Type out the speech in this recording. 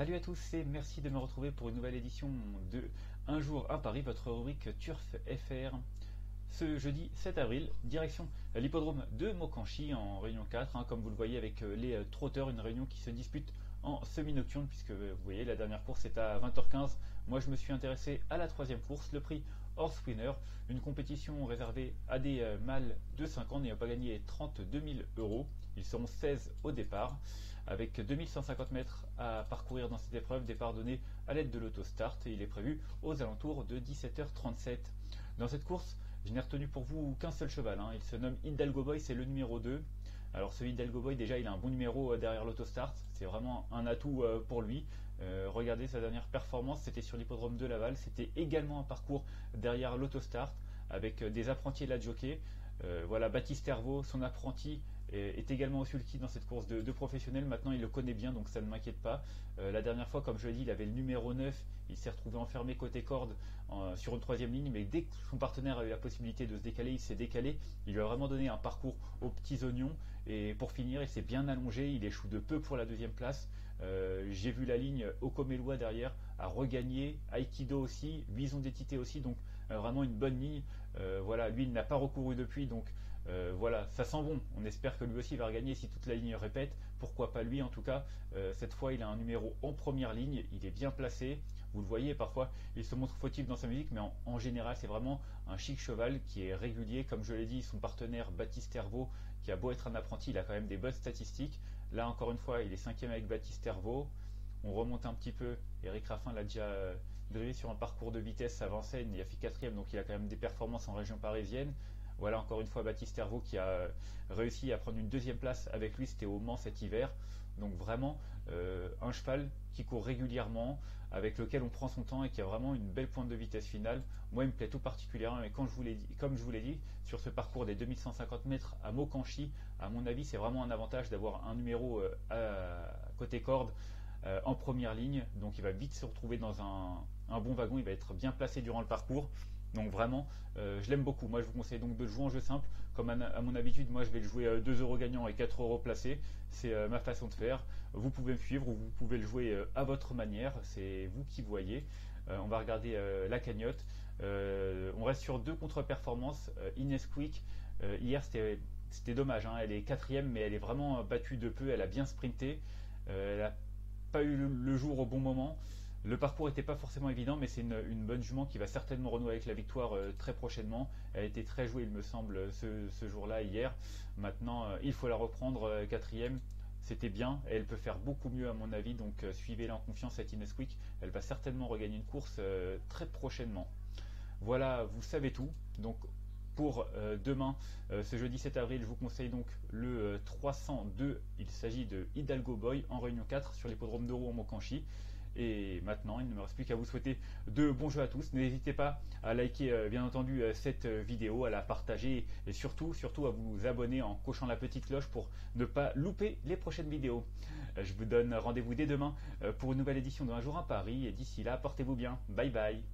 Salut à tous et merci de me retrouver pour une nouvelle édition de Un jour à Paris, votre rubrique Turf FR. Ce jeudi 7 avril, direction l'hippodrome de Mokanchy en réunion 4, comme vous le voyez avec les trotteurs, une réunion qui se dispute en semi-nocturne puisque vous voyez la dernière course est à 20h15. Moi je me suis intéressé à la troisième course, le prix Horse Winner, une compétition réservée à des mâles de 5 ans n'ayant pas gagné 32 000 euros. Ils seront 16 au départ, avec 2150 mètres à parcourir dans cette épreuve, départ donné à l'aide de l'autostart et il est prévu aux alentours de 17h37. Dans cette course, je n'ai retenu pour vous qu'un seul cheval, il se nomme Hidalgo Boy, c'est le numéro 2. Alors ce Hidalgo Boy, déjà il a un bon numéro derrière l'autostart, c'est vraiment un atout pour lui. Regardez sa dernière performance, c'était sur l'hippodrome de Laval, c'était également un parcours derrière l'autostart avec des apprentis et la jockey. Voilà, Baptiste Hervaux, son apprenti, est également au sulky dans cette course de professionnel. Maintenant, il le connaît bien, donc ça ne m'inquiète pas. La dernière fois, comme je l'ai dit, il avait le numéro 9. Il s'est retrouvé enfermé côté corde sur une troisième ligne, mais dès que son partenaire a eu la possibilité de se décaler, il s'est décalé. Il lui a vraiment donné un parcours aux petits oignons. Et pour finir, il s'est bien allongé. Il échoue de peu pour la deuxième place. J'ai vu la ligne Okomelua derrière, a regagné, Aikido aussi, Bison d'Étité aussi, donc vraiment une bonne ligne. Voilà, lui, il n'a pas recouru depuis, donc voilà, ça sent bon. On espère que lui aussi va regagner si toute la ligne répète. Pourquoi pas lui en tout cas. Cette fois, il a un numéro en première ligne, il est bien placé. Vous le voyez, parfois, il se montre fautif dans sa musique, mais en général, c'est vraiment un chic cheval qui est régulier. Comme je l'ai dit, son partenaire Baptiste Hervaux, qui a beau être un apprenti, il a quand même des bonnes statistiques. Là, encore une fois, il est cinquième avec Baptiste Hervaux. On remonte un petit peu. Eric Raffin l'a déjà drivé sur un parcours de vitesse à Vincennes. Il a fait quatrième, donc il a quand même des performances en région parisienne. Voilà encore une fois Baptiste Hervaux qui a réussi à prendre une deuxième place avec lui, c'était au Mans cet hiver. Donc vraiment un cheval qui court régulièrement, avec lequel on prend son temps et qui a vraiment une belle pointe de vitesse finale. Moi il me plaît tout particulièrement, mais comme je vous l'ai dit, sur ce parcours des 2150 mètres à Mokanchy, à mon avis c'est vraiment un avantage d'avoir un numéro côté corde en première ligne. Donc il va vite se retrouver dans un bon wagon, il va être bien placé durant le parcours. Donc vraiment, je l'aime beaucoup. Moi, je vous conseille donc de le jouer en jeu simple. Comme à mon habitude, moi, je vais le jouer 2 euros gagnants et 4 euros placés. C'est ma façon de faire. Vous pouvez me suivre ou vous pouvez le jouer à votre manière. C'est vous qui voyez. On va regarder la cagnotte. On reste sur deux contre-performances. Inès Quick, hier, c'était dommage. Elle est quatrième, mais elle est vraiment battue de peu. Elle a bien sprinté. Elle n'a pas eu le jour au bon moment. Le parcours n'était pas forcément évident, mais c'est une bonne jument qui va certainement renouer avec la victoire très prochainement. Elle a été très jouée, il me semble, ce jour-là, hier. Maintenant, il faut la reprendre quatrième. C'était bien, et elle peut faire beaucoup mieux à mon avis, donc suivez-la en confiance cette Inès Quick. Elle va certainement regagner une course très prochainement. Voilà, vous savez tout. Donc pour demain, ce jeudi 7 avril, je vous conseille donc le 302. Il s'agit de Hidalgo Boy en réunion 4 sur l'hippodrome d'Euro en Mokanchy. Et maintenant, il ne me reste plus qu'à vous souhaiter de bons jeux à tous. N'hésitez pas à liker bien entendu cette vidéo, à la partager et surtout à vous abonner en cochant la petite cloche pour ne pas louper les prochaines vidéos. Je vous donne rendez-vous dès demain pour une nouvelle édition d'Un jour à Paris et d'ici là, portez-vous bien. Bye bye.